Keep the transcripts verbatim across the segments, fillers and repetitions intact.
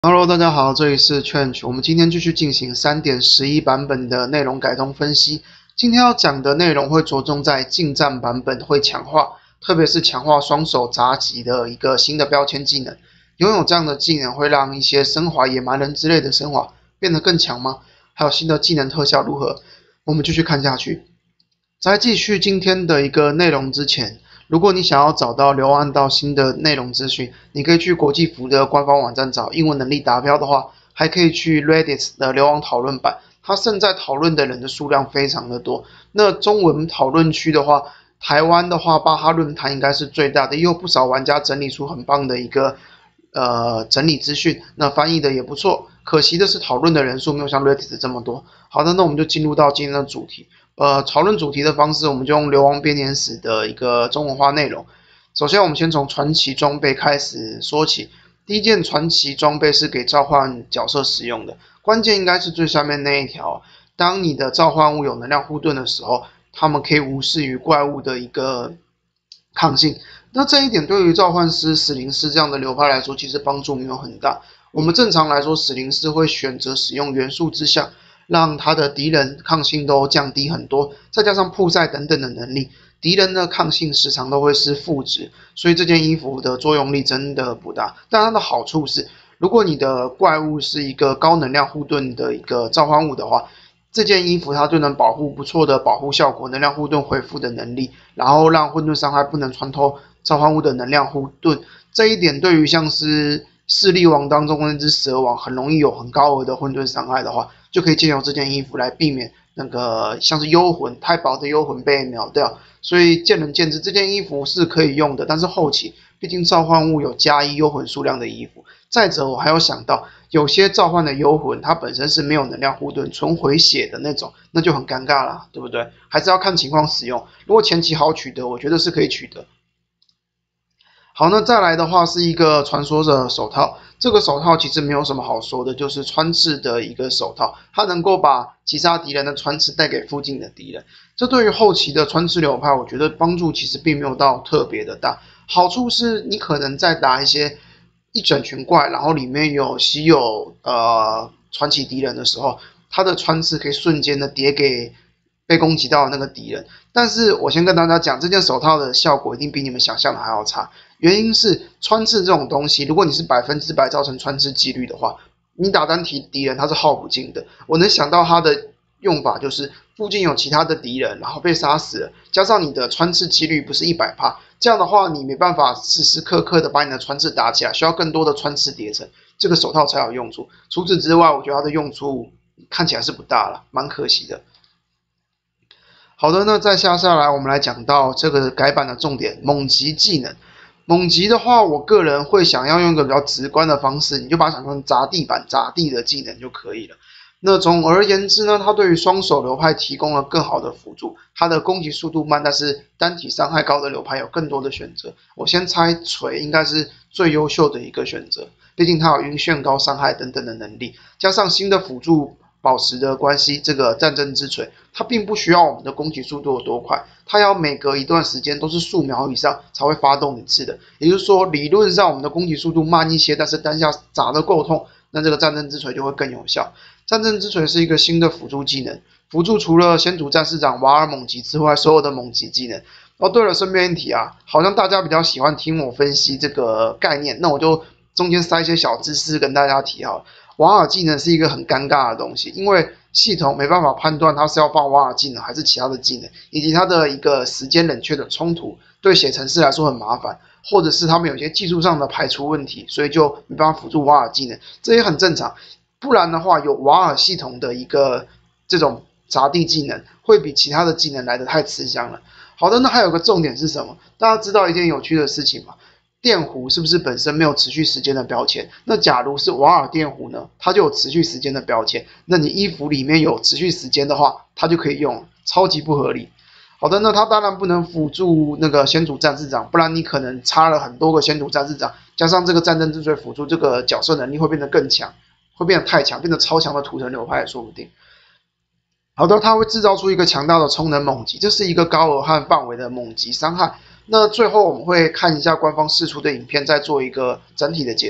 Hello，大家好，这里是 Change，我们今天继续进行三点十一版本的内容改动分析。今天要讲的内容会着重在近战版本会强化，特别是强化双手砸击的一个新的标签技能。拥有这样的技能会让一些升华野蛮人之类的升华变得更强吗？还有新的技能特效如何？我们继续看下去。在继续今天的一个内容之前，如果你想要找到流亡到新的内容资讯，你可以去国际服的官方网站找。英文能力达标的话，还可以去 Reddit 的流亡讨论版，它现在讨论的人的数量非常的多。那中文讨论区的话，台湾的话，巴哈论坛应该是最大的，也有不少玩家整理出很棒的一个呃整理资讯，那翻译的也不错。可惜的是，讨论的人数没有像 Reddit 这么多。好的，那我们就进入到今天的主题。呃，讨论主题的方式，我们就用流亡编年史的一个中文化内容。首先，我们先从传奇装备开始说起。第一件传奇装备是给召唤角色使用的，关键应该是最下面那一条。当你的召唤物有能量护盾的时候，他们可以无视于怪物的一个抗性。那这一点对于召唤师、死灵师这样的流派来说，其实帮助没有很大。我们正常来说，死灵师会选择使用元素之象，让他的敌人抗性都降低很多，再加上曝晒等等的能力，敌人的抗性时常都会是负值，所以这件衣服的作用力真的不大。但它的好处是，如果你的怪物是一个高能量护盾的一个召唤物的话，这件衣服它就能保护不错的保护效果，能量护盾恢复的能力，然后让混沌伤害不能穿透召唤物的能量护盾。这一点对于像是势力王当中那只蛇王很容易有很高额的混沌伤害的话，就可以借由这件衣服来避免那个像是幽魂太薄的幽魂被秒掉。所以见仁见智，这件衣服是可以用的，但是后期毕竟召唤物有加一幽魂数量的衣服。再者，我还有想到有些召唤的幽魂它本身是没有能量护盾纯回血的那种，那就很尴尬啦，对不对？还是要看情况使用。如果前期好取得，我觉得是可以取得。好，那再来的话是一个传说的手套。这个手套其实没有什么好说的，就是穿刺的一个手套，它能够把击杀敌人的穿刺带给附近的敌人。这对于后期的穿刺流派，我觉得帮助其实并没有到特别的大。好处是你可能在打一些一整群怪，然后里面有稀有呃传奇敌人的时候，它的穿刺可以瞬间的叠给被攻击到的那个敌人。但是我先跟大家讲，这件手套的效果一定比你们想象的还要差。原因是穿刺这种东西，如果你是百分之百造成穿刺几率的话，你打单体敌人他是耗不尽的。我能想到他的用法就是附近有其他的敌人，然后被杀死了，加上你的穿刺几率不是 百分之百， 这样的话你没办法时时刻刻的把你的穿刺打起来，需要更多的穿刺叠层，这个手套才有用处。除此之外，我觉得它的用处看起来是不大了，蛮可惜的。好的，那再下下来我们来讲到这个改版的重点，猛击技能。猛击的话，我个人会想要用一个比较直观的方式，你就把它想成砸地板、砸地的技能就可以了。那总而言之呢，它对于双手流派提供了更好的辅助。它的攻击速度慢，但是单体伤害高的流派有更多的选择。我先猜锤应该是最优秀的一个选择，毕竟它有晕眩高伤害等等的能力，加上新的辅助宝石的关系，这个战争之锤它并不需要我们的攻击速度有多快，它要每隔一段时间都是数秒以上才会发动一次的。也就是说，理论上我们的攻击速度慢一些，但是当下砸得够痛，那这个战争之锤就会更有效。战争之锤是一个新的辅助技能，辅助除了先祖战士长瓦尔猛击之外，所有的猛击技能。哦，对了，顺便一提啊，好像大家比较喜欢听我分析这个概念，那我就中间塞一些小知识跟大家提好了。瓦尔技能是一个很尴尬的东西，因为系统没办法判断它是要放瓦尔技能还是其他的技能，以及它的一个时间冷却的冲突，对写程式来说很麻烦，或者是他们有些技术上的排除问题，所以就没办法辅助瓦尔技能，这也很正常。不然的话，有瓦尔系统的一个这种砸地技能，会比其他的技能来得太吃香了。好的，那还有个重点是什么？大家知道一件有趣的事情吗？电弧是不是本身没有持续时间的标签？那假如是瓦尔电弧呢？它就有持续时间的标签。那你衣服里面有持续时间的话，它就可以用，超级不合理。好的，那它当然不能辅助那个先祖战士长，不然你可能插了很多个先祖战士长，加上这个战争之锤辅助，这个角色能力会变得更强，会变得太强，变得超强的土城流派也说不定。好的，它会制造出一个强大的充能猛击，这是一个高额和范围的猛击伤害。那最后我们会看一下官方释出的影片，再做一个整体的解释。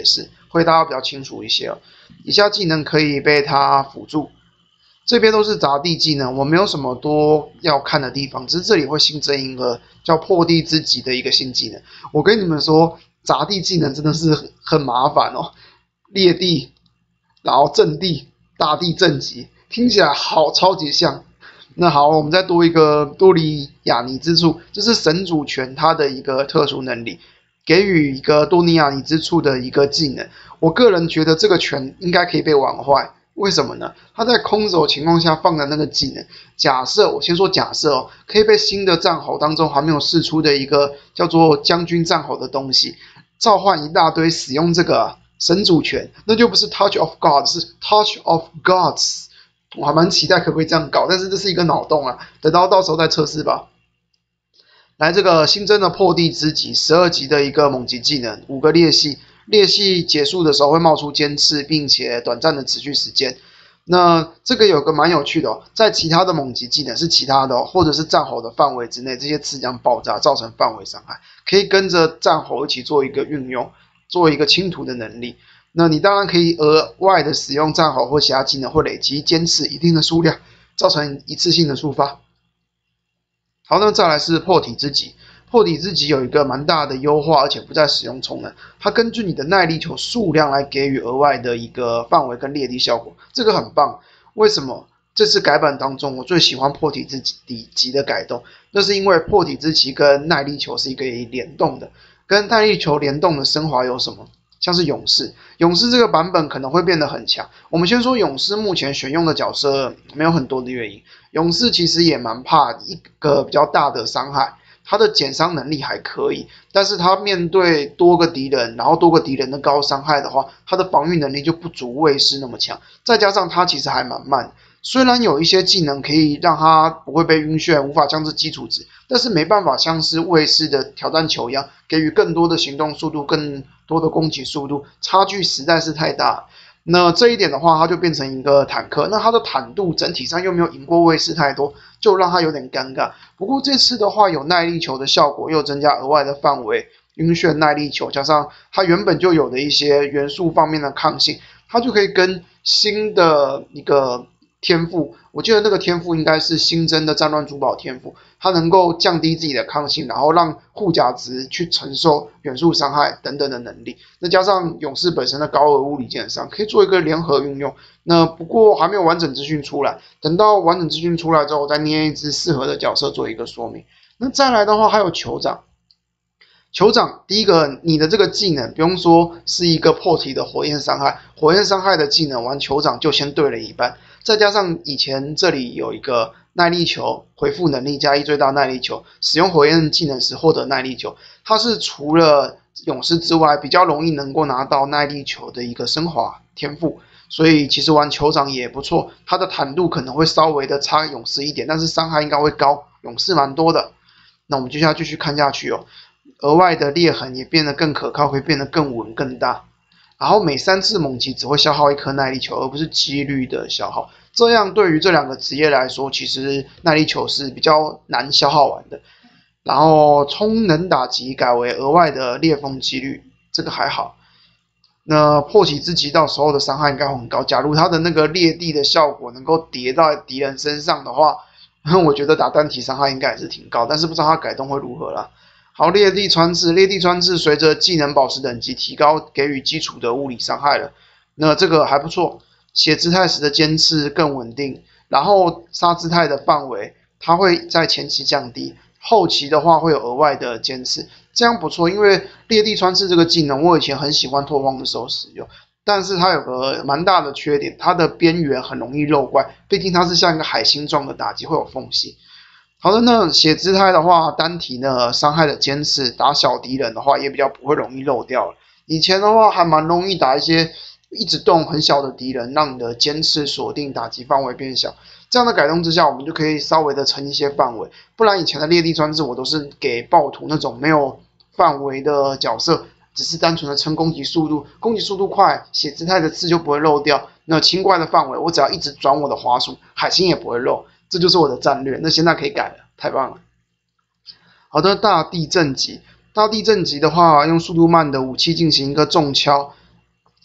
会大家比较清楚一些哦。以下技能可以被它辅助。这边都是杂地技能，我没有什么多要看的地方，只是这里会新增一个叫破地之极的一个新技能。我跟你们说，杂地技能真的是很很麻烦哦，裂地，然后阵地、大地正极，听起来好超级像。那好，我们再多一个多利亚尼之处，这是神主权它的一个特殊能力，给予一个多利亚尼之处的一个技能。我个人觉得这个权应该可以被玩坏。为什么呢？他在空手情况下放的那个技能，假设我先说假设哦，可以被新的战吼当中还没有释出的一个叫做将军战吼的东西，召唤一大堆使用这个神主权，那就不是 Touch of God， 是 Touch of Gods。我还蛮期待可不可以这样搞，但是这是一个脑洞啊，等到到时候再测试吧。来，这个新增的破地之极，十二级的一个猛击技能，五个裂隙。裂隙结束的时候会冒出尖刺，并且短暂的持续时间。那这个有个蛮有趣的哦，在其他的猛击技能是其他的哦，或者是战吼的范围之内，这些刺将爆炸造成范围伤害，可以跟着战吼一起做一个运用，做一个清图的能力。那你当然可以额外的使用战吼或其他技能，或累积尖刺一定的数量，造成一次性的触发。好，那再来是破体之极。破体之极有一个蛮大的优化，而且不再使用充能，它根据你的耐力球数量来给予额外的一个范围跟裂地效果，这个很棒。为什么？这次改版当中，我最喜欢破体之极的改动，那是因为破体之极跟耐力球是一个联动的，跟耐力球联动的升华有什么？像是勇士，勇士这个版本可能会变得很强。我们先说勇士目前选用的角色没有很多的原因，勇士其实也蛮怕一个比较大的伤害。他的减伤能力还可以，但是他面对多个敌人，然后多个敌人的高伤害的话，他的防御能力就不足卫士那么强。再加上他其实还蛮慢，虽然有一些技能可以让他不会被晕眩，无法降至基础值，但是没办法像是卫士的挑战球一样，给予更多的行动速度、更多的攻击速度，差距实在是太大。那这一点的话，它就变成一个坦克，那它的坦度整体上又没有赢过卫士太多，就让它有点尴尬。不过这次的话，有耐力球的效果，又增加额外的范围，晕眩耐力球，加上它原本就有的一些元素方面的抗性，它就可以跟新的一个天赋，我记得那个天赋应该是新增的战乱珠宝天赋，它能够降低自己的抗性，然后让护甲值去承受远速伤害等等的能力。那加上勇士本身的高额物理减伤，可以做一个联合运用。那不过还没有完整资讯出来，等到完整资讯出来之后，我再捏一支适合的角色做一个说明。那再来的话，还有酋长。酋长第一个，你的这个技能不用说是一个破体的火焰伤害，火焰伤害的技能玩酋长就先对了一半，再加上以前这里有一个耐力球回复能力加一最大耐力球，使用火焰技能时获得耐力球，它是除了勇士之外比较容易能够拿到耐力球的一个升华天赋，所以其实玩酋长也不错，它的坦度可能会稍微的差勇士一点，但是伤害应该会高，勇士蛮多的。那我们接下来继续看下去哦。额外的裂痕也变得更可靠，会变得更稳更大。然后每三次猛击只会消耗一颗耐力球，而不是几率的消耗。这样对于这两个职业来说，其实耐力球是比较难消耗完的。然后充能打击改为额外的裂缝几率，这个还好。那破体之极到时候的伤害应该会很高。假如它的那个裂地的效果能够叠到敌人身上的话，我觉得打单体伤害应该也是挺高，但是不知道它改动会如何啦。好，裂地穿刺，裂地穿刺随着技能宝石等级提高，给予基础的物理伤害了。那这个还不错，写姿态时的尖刺更稳定，然后杀姿态的范围，它会在前期降低，后期的话会有额外的尖刺，这样不错。因为裂地穿刺这个技能，我以前很喜欢拓荒的时候使用，但是它有个蛮大的缺点，它的边缘很容易漏怪，毕竟它是像一个海星状的打击，会有缝隙。好的，那写姿态的话，单体呢伤害的尖刺，打小敌人的话也比较不会容易漏掉了。以前的话还蛮容易打一些一直动很小的敌人，让你的尖刺锁定打击范围变小。这样的改动之下，我们就可以稍微的撑一些范围。不然以前的裂地穿刺我都是给暴徒那种没有范围的角色，只是单纯的撑攻击速度，攻击速度快，写姿态的刺就不会漏掉。那轻怪的范围，我只要一直转我的滑鼠，海星也不会漏。这就是我的战略，那现在可以改了，太棒了。好的，大地正极，大地正极的话，用速度慢的武器进行一个重敲，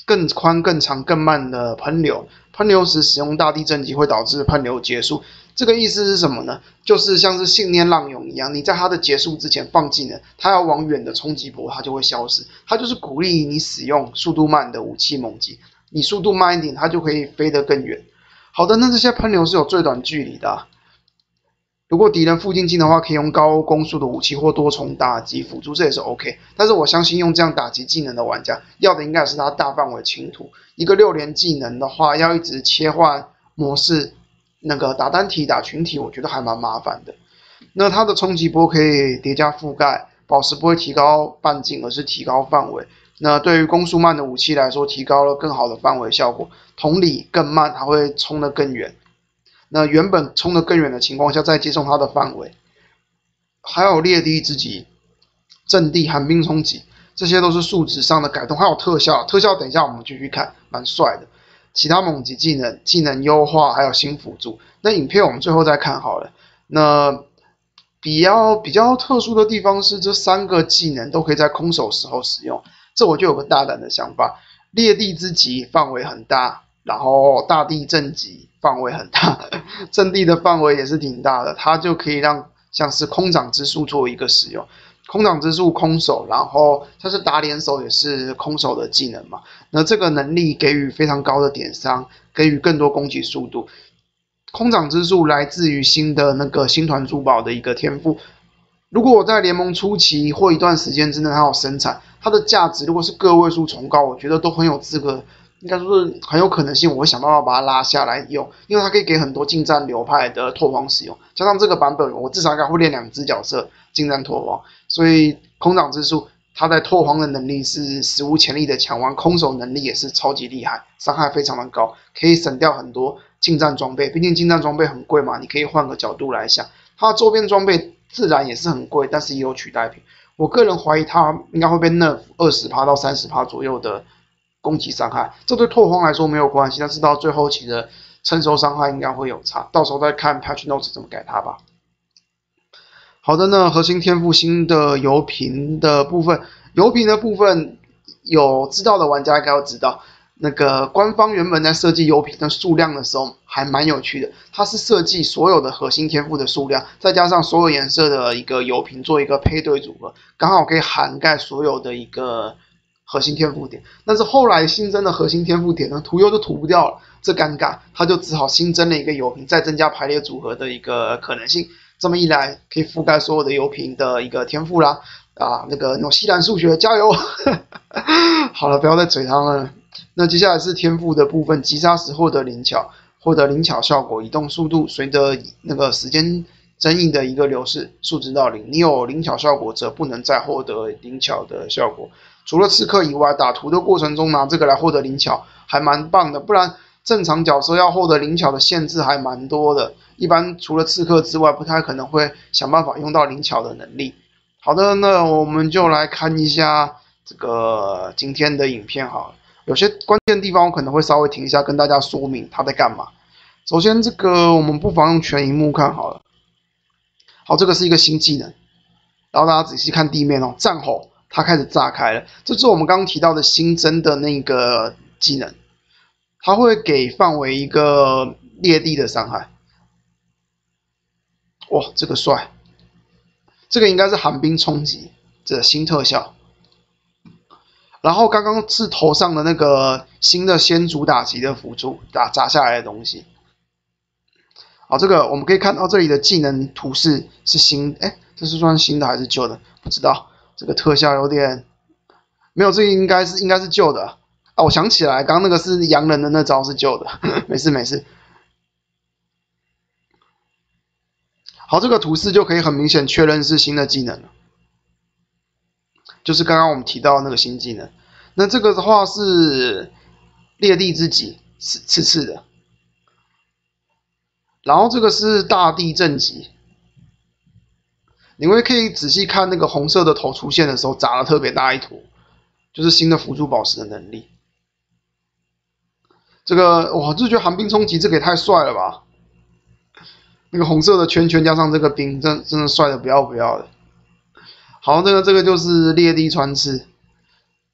更宽、更长、更慢的喷流。喷流时使用大地震级会导致喷流结束。这个意思是什么呢？就是像是信念浪涌一样，你在它的结束之前放技能，它要往远的冲击波，它就会消失。它就是鼓励你使用速度慢的武器猛击，你速度慢一点，它就可以飞得更远。好的，那这些喷流是有最短距离的啊。如果敌人附近近的话，可以用高攻速的武器或多重打击辅助，这也是 OK。但是我相信用这样打击技能的玩家，要的应该是他大范围清图。一个六连技能的话，要一直切换模式，那个打单体打群体，我觉得还蛮麻烦的。那它的冲击波可以叠加覆盖，宝石不会提高半径，而是提高范围。那对于攻速慢的武器来说，提高了更好的范围效果。同理，更慢，它会冲得更远。那原本冲得更远的情况下，再接受它的范围，还有裂地之击、阵地、寒冰冲击，这些都是数值上的改动，还有特效。特效等一下我们继续看，蛮帅的。其他猛击技能、技能优化，还有新辅助。那影片我们最后再看好了。那比较比较特殊的地方是，这三个技能都可以在空手时候使用。这我就有个大胆的想法：裂地之击范围很大，然后大地震击范围很大，阵地的范围也是挺大的，它就可以让像是空掌之术做一个使用。空掌之术空手，然后像是打脸手也是空手的技能嘛。那这个能力给予非常高的点伤，给予更多攻击速度。空掌之术来自于新的那个星团珠宝的一个天赋。如果我在联盟初期或一段时间之内它有生产，它的价值如果是个位数重高，我觉得都很有资格。应该说是很有可能性，我会想办法把它拉下来用，因为它可以给很多近战流派的拓荒使用。加上这个版本，我至少应该会练两只角色近战拓荒，所以空掌之术它在拓荒的能力是史无前例的强，玩空手能力也是超级厉害，伤害非常的高，可以省掉很多近战装备。毕竟近战装备很贵嘛，你可以换个角度来想，它的周边装备自然也是很贵，但是也有取代品。我个人怀疑它应该会被 nerf 百分之二十到百分之三十 左右的攻击伤害，这对拓荒来说没有关系，但是到最后期的承受伤害应该会有差，到时候再看 patch notes 怎么改它吧。好的呢，核心天赋新的油瓶的部分，油瓶的部分有知道的玩家应该要知道，那个官方原本在设计油瓶的数量的时候还蛮有趣的，它是设计所有的核心天赋的数量，再加上所有颜色的一个油瓶做一个配对组合，刚好可以涵盖所有的一个核心天赋点。但是后来新增的核心天赋点呢，涂油就涂不掉了，这尴尬，他就只好新增了一个油瓶，再增加排列组合的一个可能性。这么一来，可以覆盖所有的油瓶的一个天赋啦。啊，那个纽西兰数学加油！好了，不要再嘴他了。那接下来是天赋的部分，击杀时获得灵巧，获得灵巧效果，移动速度随着那个时间争议的一个流逝，数值到零。你有灵巧效果则不能再获得灵巧的效果。除了刺客以外，打图的过程中拿这个来获得灵巧还蛮棒的，不然正常角色要获得灵巧的限制还蛮多的。一般除了刺客之外，不太可能会想办法用到灵巧的能力。好的，那我们就来看一下这个今天的影片好了。有些关键地方我可能会稍微停一下，跟大家说明他在干嘛。首先，这个我们不妨用全荧幕看好了。好，这个是一个新技能，然后大家仔细看地面哦，战吼。它开始炸开了，这是我们刚刚提到的新增的那个技能，它会给范围一个裂地的伤害。哇，这个帅！这个应该是寒冰冲击这新特效。然后刚刚是头上的那个新的先祖打击的辅助打砸下来的东西。好，这个我们可以看到这里的技能图示是新，哎，这是算新的还是旧的？不知道。这个特效有点没有，这个应该是应该是旧的啊！我想起来，刚刚那个是洋人的那招是旧的，没事没事。好，这个图示就可以很明显确认是新的技能了，就是刚刚我们提到的那个新技能。那这个的话是裂地之击，刺刺刺的。然后这个是大地震击。你会可以仔细看那个红色的头出现的时候，砸了特别大一坨，就是新的辅助宝石的能力。这个哇，就觉得寒冰冲击这个也太帅了吧！那个红色的圈圈加上这个冰，真真的帅的不要不要的。好，这个这个就是裂地穿刺。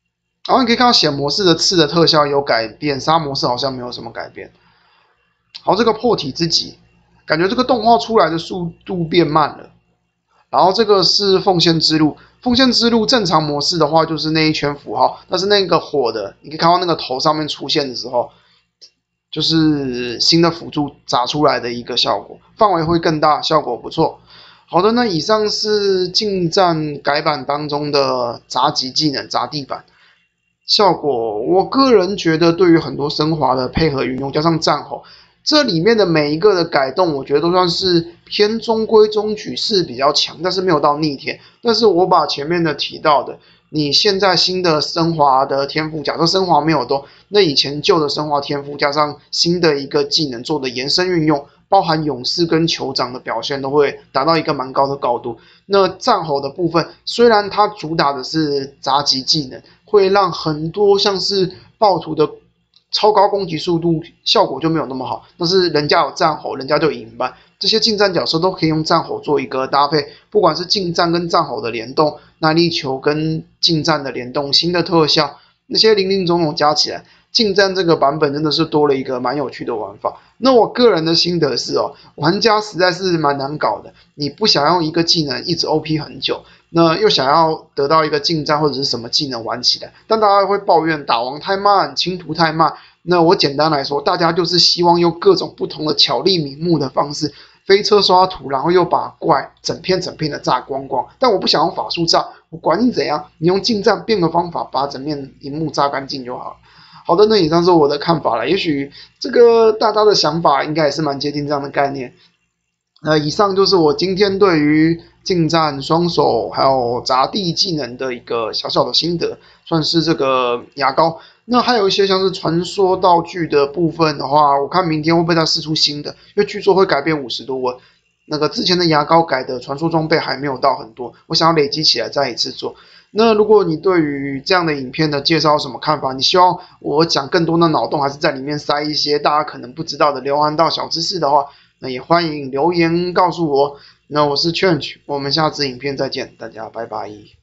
然后你可以看到显模式的刺的特效有改变，杀模式好像没有什么改变。好，这个破体之极，感觉这个动画出来的速度变慢了。然后这个是奉献之路，奉献之路正常模式的话就是那一圈符号，但是那个火的，你可以看到那个头上面出现的时候，就是新的辅助砸出来的一个效果，范围会更大，效果不错。好的，那以上是近战改版当中的砸击技能砸地板效果，我个人觉得对于很多升华的配合运用，加上战吼。这里面的每一个的改动，我觉得都算是偏中规中矩，是比较强，但是没有到逆天。但是我把前面的提到的，你现在新的升华的天赋，假设升华没有多，那以前旧的升华天赋加上新的一个技能做的延伸运用，包含勇士跟酋长的表现都会达到一个蛮高的高度。那战吼的部分，虽然它主打的是杂技技能，会让很多像是暴徒的超高攻击速度效果就没有那么好，但是人家有战吼，人家就赢吧。这些近战角色都可以用战吼做一个搭配，不管是近战跟战吼的联动，耐力球跟近战的联动，新的特效，那些零零总总加起来，近战这个版本真的是多了一个蛮有趣的玩法。那我个人的心得是哦，玩家实在是蛮难搞的，你不想用一个技能一直 O P 很久，那又想要得到一个近战或者是什么技能玩起来，但大家会抱怨打王太慢，清图太慢。那我简单来说，大家就是希望用各种不同的巧立名目的方式，飞车刷图，然后又把怪整片整片的炸光光。但我不想用法术炸，我管你怎样，你用近战变个方法，把整面荧幕炸干净就好了。好的，那以上是我的看法了。也许这个大家的想法应该也是蛮接近这样的概念。那以上就是我今天对于近战、双手还有砸地技能的一个小小的心得，算是这个牙膏。那还有一些像是传说道具的部分的话，我看明天会不会再释出新的，因为据说会改变五十多问。那个之前的牙膏改的传说装备还没有到很多，我想要累积起来再一次做。那如果你对于这样的影片的介绍有什么看法？你希望我讲更多的脑洞，还是在里面塞一些大家可能不知道的流行道小知识的话，那也欢迎留言告诉我。那我是 Change，我们下支影片再见，大家拜拜。